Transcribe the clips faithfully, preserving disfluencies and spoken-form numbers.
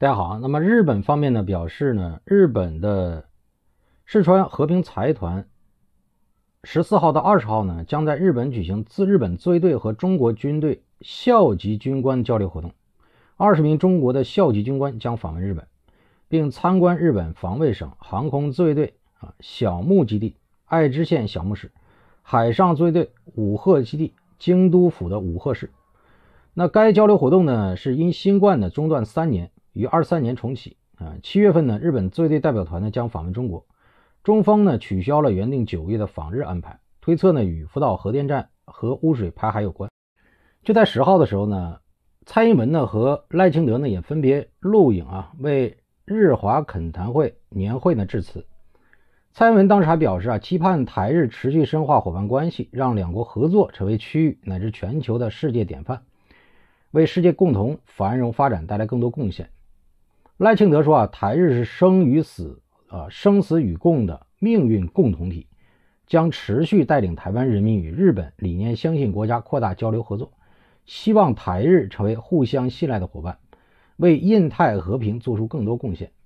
大家好，那么日本方面呢表示呢，日本的四川和平财团十四号到二十号呢，将在日本举行自日本自卫队和中国军队校级军官交流活动。二十名中国的校级军官将访问日本，并参观日本防卫省航空自卫队啊小牧基地、爱知县小牧市、海上自卫队武贺基地、京都府的武贺市。那该交流活动呢，是因新冠呢中断三年，于二三年重启啊。七月份呢，日本自卫队代表团呢将访问中国，中方呢取消了原定九月的访日安排，推测呢与福岛核电站和污水排海有关。就在十号的时候呢，蔡英文呢和赖清德呢也分别录影啊，为日华恳谈会年会呢致辞。蔡英文当时还表示啊，期盼台日持续深化伙伴关系，让两国合作成为区域乃至全球的世界典范，为世界共同繁荣发展带来更多贡献。赖清德说啊，台日是生与死啊，生死与共的命运共同体，将持续带领台湾人民与日本理念相信国家扩大交流合作，希望台日成为互相信赖的伙伴，为印太和平做出更多贡献。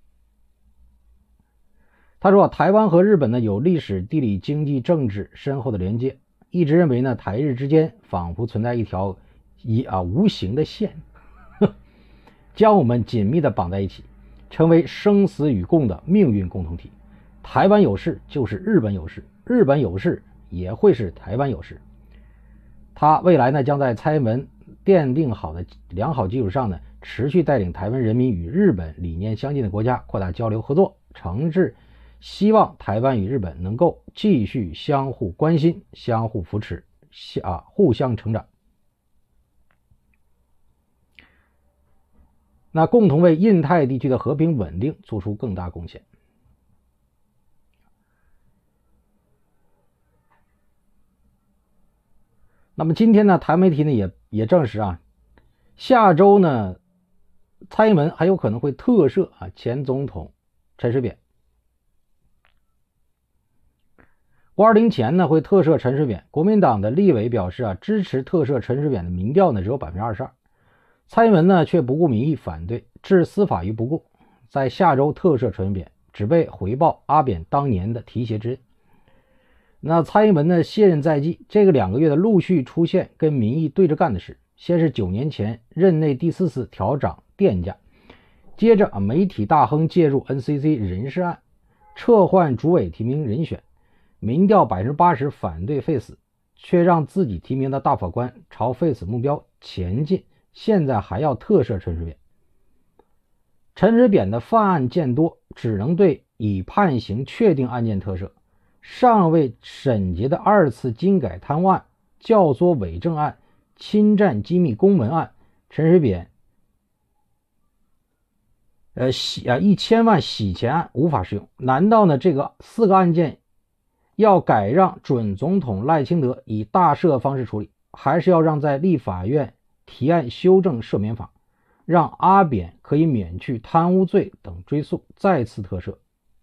他说啊，台湾和日本呢有历史、地理、经济、政治深厚的连接，一直认为呢台日之间仿佛存在一条一啊无形的线，将我们紧密地绑在一起，成为生死与共的命运共同体。台湾有事就是日本有事，日本有事也会是台湾有事。他未来呢将在蔡英文奠定好的良好基础上呢，持续带领台湾人民与日本理念相近的国家扩大交流合作，诚挚希望台湾与日本能够继续相互关心、相互扶持、啊互相成长。那共同为印太地区的和平稳定做出更大贡献。那么今天呢，台媒体呢也也证实啊，下周呢，蔡英文还有可能会特赦啊前总统陈水扁。五二零前呢会特赦陈水扁，国民党的立委表示啊，支持特赦陈水扁的民调呢只有 百分之二十二。蔡英文呢却不顾民意反对，置司法于不顾，在下周特赦陈水扁，只被回报阿扁当年的提携之恩。那蔡英文呢卸任在即，这个两个月的陆续出现跟民意对着干的事，先是九年前任内第四次调涨电价，接着啊媒体大亨介入 N C C 人事案，撤换主委提名人选，民调 百分之八十 反对废死，却让自己提名的大法官朝废死目标前进，现在还要特赦陈水扁。陈水扁的犯案见多，只能对已判刑确定案件特赦，尚未审结的二次金改贪污案、教唆伪证案、侵占机密公文案，陈水扁呃洗啊一千万洗钱案无法适用。难道呢这个四个案件要改让准总统赖清德以大赦方式处理，还是要让在立法院提案修正赦免法，让阿扁可以免去贪污罪等追诉，再次特赦？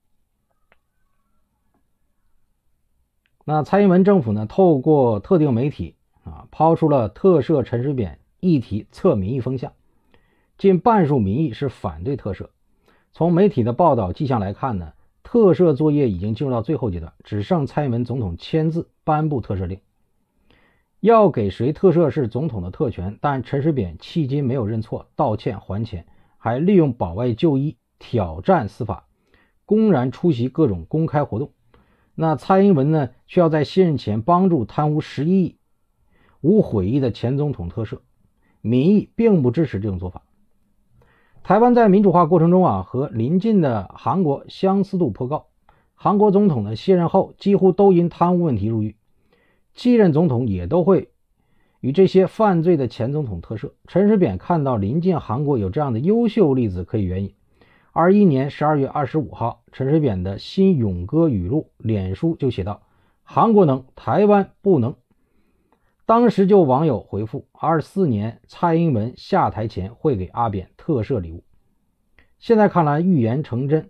那蔡英文政府呢，透过特定媒体啊，抛出了特赦陈水扁议题测民意风向，近半数民意是反对特赦。从媒体的报道迹象来看呢，特赦作业已经进入到最后阶段，只剩蔡英文总统签字颁布特赦令。要给谁特赦是总统的特权，但陈水扁迄今没有认错、道歉、还钱，还利用保外就医挑战司法，公然出席各种公开活动。那蔡英文呢，却要在卸任前帮助贪污十一亿无悔意的前总统特赦，民意并不支持这种做法。台湾在民主化过程中啊，和邻近的韩国相似度颇高。韩国总统呢卸任后几乎都因贪污问题入狱，继任总统也都会与这些犯罪的前总统特赦。陈水扁看到邻近韩国有这样的优秀例子可以援引。二十一年十二月二十五号，陈水扁的新勇歌语录脸书就写道：韩国能，台湾不能。当时就网友回复，二十四年蔡英文下台前会给阿扁特赦礼物。现在看来预言成真。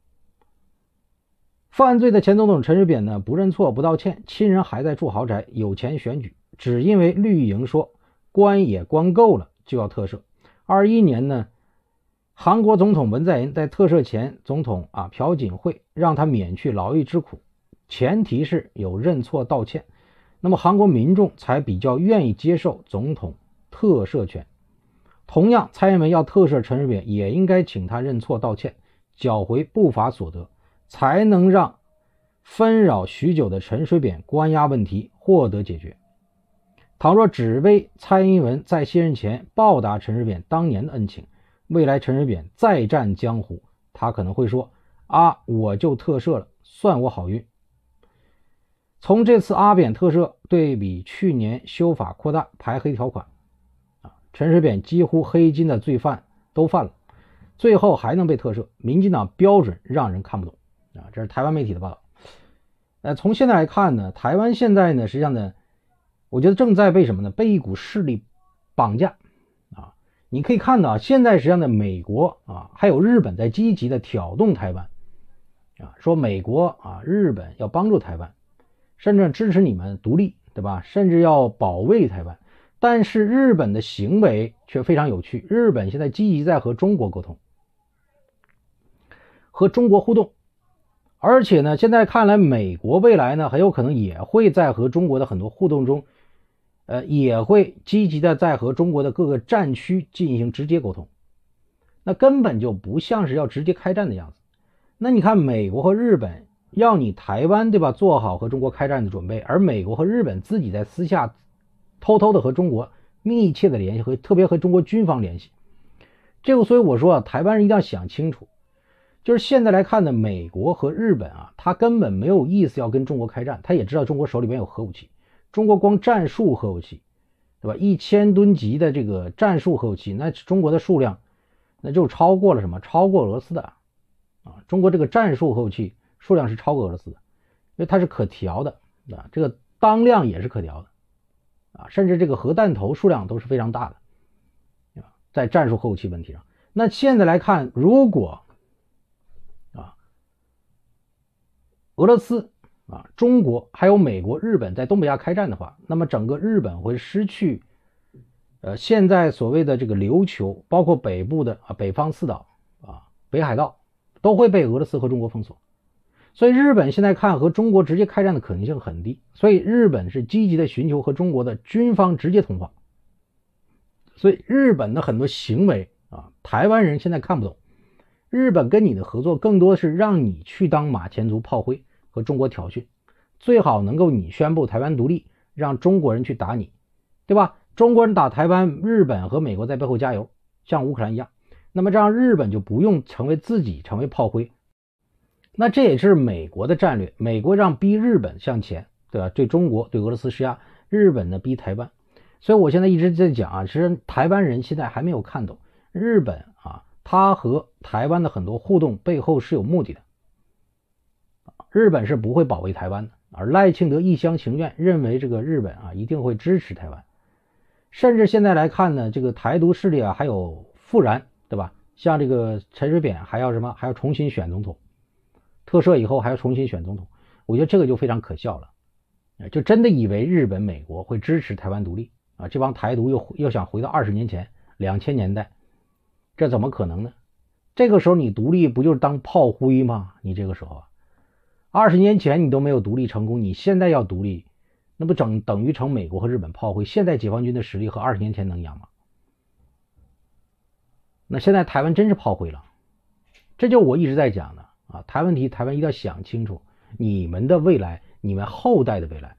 犯罪的前总统陈水扁呢，不认错不道歉，亲人还在住豪宅，有钱选举，只因为绿营说关也关够了就要特赦。二十一年呢韩国总统文在寅在特赦前，总统啊朴槿惠让他免去牢狱之苦，前提是有认错道歉，那么韩国民众才比较愿意接受总统特赦权。同样，蔡英文要特赦陈水扁，也应该请他认错道歉，缴回不法所得，才能让纷扰许久的陈水扁关押问题获得解决。倘若只为蔡英文在卸任前报答陈水扁当年的恩情，未来陈水扁再战江湖，他可能会说啊，我就特赦了，算我好运。从这次阿扁特赦对比去年修法扩大排黑条款，啊，陈水扁几乎黑金的罪犯都犯了，最后还能被特赦，民进党标准让人看不懂啊！这是台湾媒体的报道。呃，从现在来看呢，台湾现在呢，实际上呢，我觉得正在被什么呢？被一股势力绑架啊！你可以看到，现在实际上的美国啊，还有日本在积极的挑动台湾啊，说美国啊、日本要帮助台湾，甚至支持你们独立，对吧？甚至要保卫台湾。但是日本的行为却非常有趣，日本现在积极在和中国沟通，和中国互动。而且呢，现在看来美国未来呢很有可能也会在和中国的很多互动中呃，也会积极的在和中国的各个战区进行直接沟通，那根本就不像是要直接开战的样子。那你看美国和日本要你台湾，对吧，做好和中国开战的准备，而美国和日本自己在私下偷偷的和中国密切的联系，和特别和中国军方联系。这个所以我说啊，台湾人一定要想清楚，就是现在来看呢，美国和日本啊，他根本没有意思要跟中国开战，他也知道中国手里面有核武器，中国光战术核武器，对吧？一千吨级的这个战术核武器，那中国的数量那就超过了什么？超过俄罗斯的啊！中国这个战术核武器数量是超过俄罗斯的，因为它是可调的啊，这个当量也是可调的啊，甚至这个核弹头数量都是非常大的啊，在战术核武器问题上。那现在来看，如果啊俄罗斯啊、中国还有美国、日本在东北亚开战的话，那么整个日本会失去呃现在所谓的这个琉球，包括北部的啊北方四岛啊北海道都会被俄罗斯和中国封锁。所以日本现在看和中国直接开战的可能性很低，所以日本是积极的寻求和中国的军方直接通话。所以日本的很多行为啊，台湾人现在看不懂。日本跟你的合作更多是让你去当马前卒炮灰，和中国挑衅，最好能够你宣布台湾独立，让中国人去打你，对吧？中国人打台湾，日本和美国在背后加油，像乌克兰一样，那么这样日本就不用成为自己成为炮灰。那这也是美国的战略，美国让逼日本向前，对吧？对中国对俄罗斯施压，日本呢逼台湾。所以我现在一直在讲啊，其实台湾人现在还没有看懂日本啊，他和台湾的很多互动背后是有目的的。日本是不会保卫台湾的，而赖清德一厢情愿认为这个日本啊一定会支持台湾。甚至现在来看呢，这个台独势力啊还有复燃，对吧？像这个陈水扁还要什么，还要重新选总统，特赦以后还要重新选总统，我觉得这个就非常可笑了，就真的以为日本、美国会支持台湾独立啊？这帮台独又又想回到二十年前、两千年代，这怎么可能呢？这个时候你独立不就是当炮灰吗？你这个时候啊，二十年前你都没有独立成功，你现在要独立，那不整等于成美国和日本炮灰？现在解放军的实力和二十年前能一样吗？那现在台湾真是炮灰了，这就我一直在讲的啊，台湾问题，台湾一定要想清楚，你们的未来，你们后代的未来